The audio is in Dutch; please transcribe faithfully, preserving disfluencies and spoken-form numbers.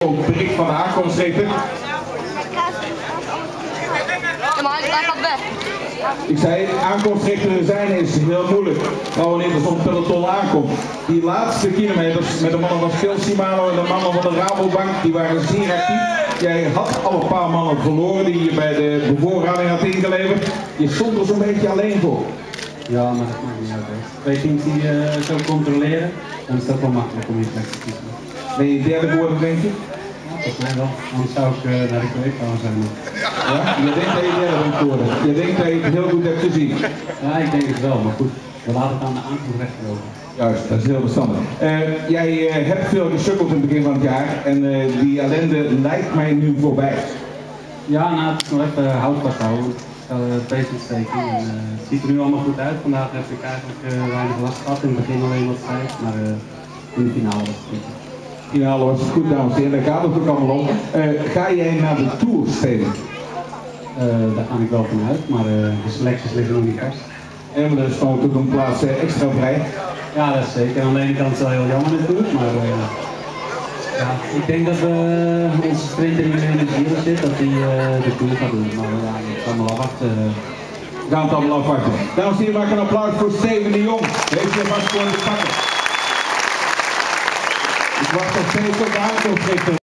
Op bericht van de aankomstrichter. Ja, maar hij gaat weg. Ik zei, aankomstrichter zijn is heel moeilijk. Maar wanneer er zo'n peloton aankomt. Die laatste kilometers met de mannen van Skilsimano en de mannen van de Rabobank, die waren zeer actief. Jij had al een paar mannen verloren die je bij de bevoorrading had ingeleverd. Je stond er zo'n beetje alleen voor. Ja, maar dat maakt niet uit. Hè. Twee teams die je uh, zo controleren, dan is dat wel makkelijk om je plek te kiezen. Ben je derde geworden, denk je? Ja, volgens mij wel. Anders zou ik uh, naar de collega zijn. Ja? Je denkt dat je derde bent geworden. Je denkt dat je het heel goed hebt gezien. Ja, ik denk het wel, maar goed. We laten het aan de aankomstrechter over. Juist, dat is heel verstandig. Uh, jij uh, hebt veel gesukkeld in het begin van het jaar en uh, die ellende lijkt mij nu voorbij. Ja, nou, het is nog even hout vasthouden. Ik ga het beest steken. En, uh, het ziet er nu allemaal goed uit. Vandaag heb ik eigenlijk uh, weinig last gehad. In het begin alleen wat tijd, maar uh, in de finale was het goed. De finale was het goed, dames en heren. Daar gaat het ook allemaal om. Uh, ga jij naar de Tour spelen? Uh, daar ga ik wel vanuit, maar uh, de selecties liggen nog niet vast. En er is gewoon ook een plaats uh, extra vrij. Ja, dat is zeker. Aan de ene kant is het wel heel jammer natuurlijk, maar uh, ja, ik denk dat uh, onze sprinter die nu in het Giro zit, dat hij uh, de Tour gaat doen. Maar ja, ik ga maar afwachten. We gaan het allemaal afwachten. Dames en heren, maak een applaus voor Steven de Jong. Heeft je vast gewoon te pakken. Ik wacht nog steeds op de aankomstrichter.